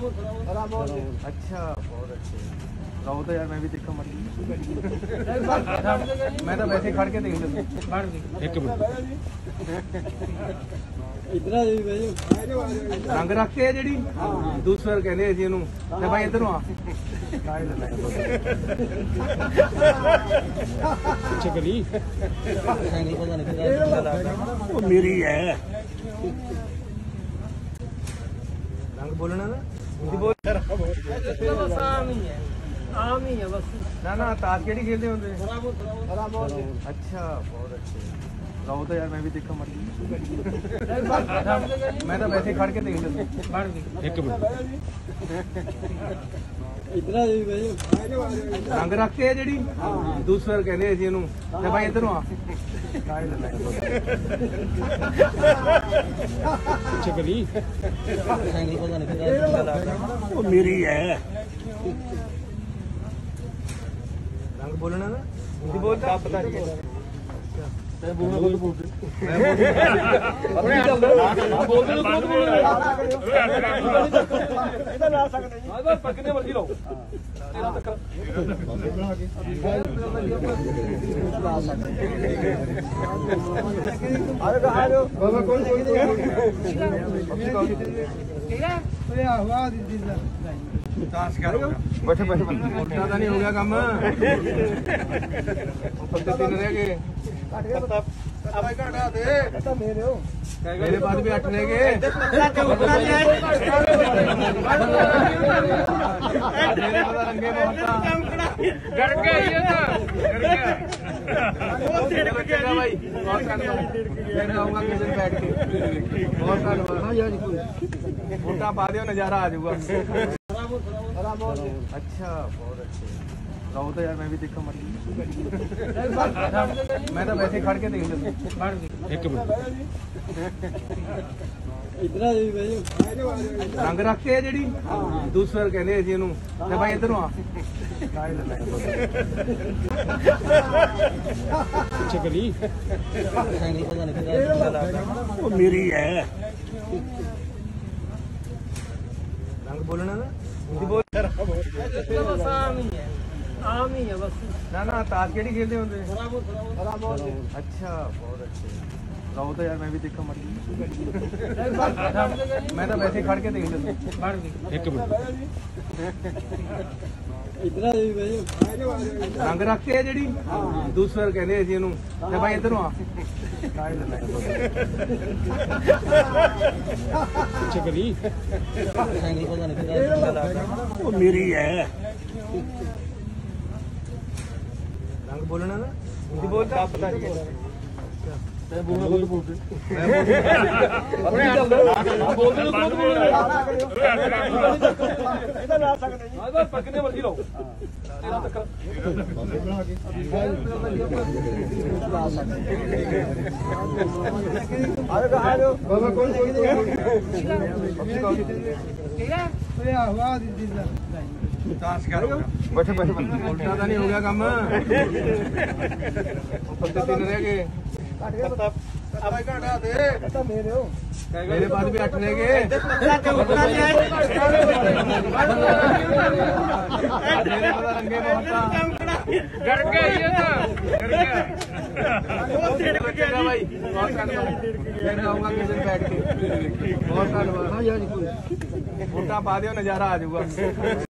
अच्छा बहुत अच्छे रहो तो यार मैं भी देखा मर मैं तो वैसे खड़ के देख लेता एक मिनट रंग रख के जी दूसरे कहने जी ते भाई इधर आ पीछे करी मेरी है रंग बोलना ना बोल आम ही है बस ना ताश केड़ी खेलते होंगे अच्छा बहुत अच्छे रहो तो यार मैं भी देखा मर मैं तो वैसे खड़ के देख लेता एक मिनट रंग रख के जी दूसरे कहने जी ते भाई इधर आ पीछे करी मेरी है रंग बोलना ना बोलता पता नहीं कितने मर्जी लो बैठे बैठे ज्यादा नहीं हो गया काम तीन रह गए मेरे बाद भी 8 रह गए रंगे भाई आऊंगा किस दिन बैठ के बहुत वोटा पा दियो नजारा आ जाऊगा अच्छा बहुत अच्छे रहो तो यार मैं भी देखा मर मैं तो वैसे खड़ के देख लेता एक मिनट रंग रख के जी दूसरे कहने जी ते भाई इधर आ पीछे करी मेरी है रंग बोलना ना बोल आम ही है बस ना ताश केड़ी खेलते होंगे अच्छा बहुत अच्छे रहो तो यार मैं भी देखा मर मैं तो वैसे खड़ के देख लेता एक मिनट रंग रख के जी दूसरे कहने जी ते भाई इधर आ पीछे करी मेरी है रंग बोलना ना बोलता पता नहीं कितने मर्जी लो बैठे बैठे ज्यादा नहीं हो गया काम तीन रह गए मेरे बाद भी 8 रह गए रंगे भाई आऊंगा किस दिन बैठ के बहुत वोटा पा दियो नजारा आ जाऊगा